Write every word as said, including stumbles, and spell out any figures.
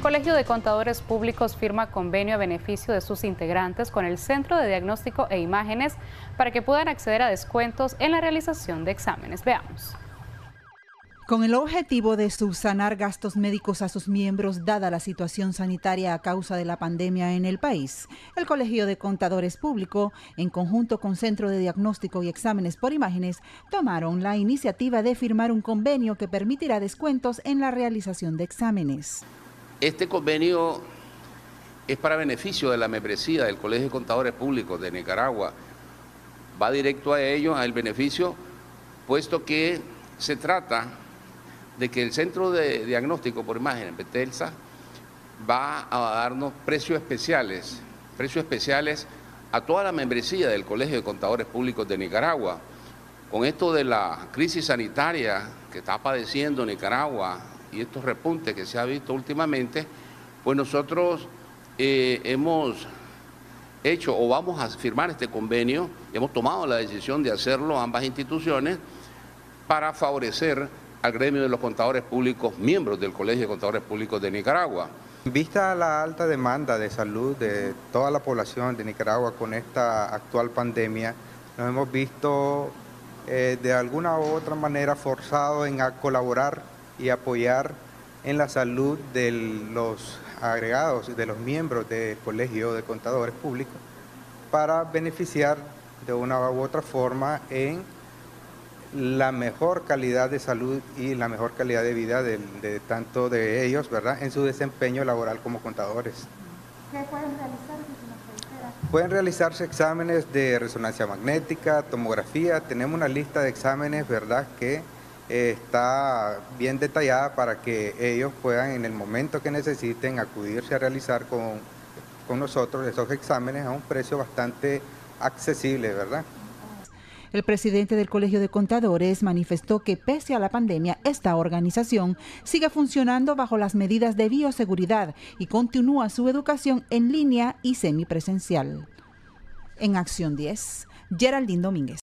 Colegio de Contadores Públicos firma convenio a beneficio de sus integrantes con el Centro de Diagnóstico e Imágenes para que puedan acceder a descuentos en la realización de exámenes. Veamos. Con el objetivo de subsanar gastos médicos a sus miembros dada la situación sanitaria a causa de la pandemia en el país, el Colegio de Contadores Públicos, en conjunto con Centro de Diagnóstico y Exámenes por Imágenes, tomaron la iniciativa de firmar un convenio que permitirá descuentos en la realización de exámenes. Este convenio es para beneficio de la membresía del Colegio de Contadores Públicos de Nicaragua. Va directo a ellos, al beneficio, puesto que se trata de que el Centro de Diagnóstico por Imágenes, Betelsa, va a darnos precios especiales, precios especiales a toda la membresía del Colegio de Contadores Públicos de Nicaragua. Con esto de la crisis sanitaria que está padeciendo Nicaragua y estos repuntes que se ha visto últimamente, pues nosotros eh, hemos hecho o vamos a firmar este convenio, hemos tomado la decisión de hacerlo ambas instituciones para favorecer al gremio de los contadores públicos, miembros del Colegio de Contadores Públicos de Nicaragua. Vista la alta demanda de salud de toda la población de Nicaragua con esta actual pandemia, nos hemos visto eh, de alguna u otra manera forzados en a colaborar y apoyar en la salud de los agregados, de los miembros del Colegio de Contadores Públicos, para beneficiar de una u otra forma en la mejor calidad de salud y la mejor calidad de vida de, de tanto de ellos, ¿verdad?, en su desempeño laboral como contadores. ¿Qué pueden realizar? Pueden realizarse exámenes de resonancia magnética, tomografía. Tenemos una lista de exámenes, ¿verdad?, que eh, está bien detallada para que ellos puedan, en el momento que necesiten, acudirse a realizar con, con nosotros esos exámenes a un precio bastante accesible, ¿verdad? El presidente del Colegio de Contadores manifestó que pese a la pandemia, esta organización sigue funcionando bajo las medidas de bioseguridad y continúa su educación en línea y semipresencial. En Acción diez, Geraldine Domínguez.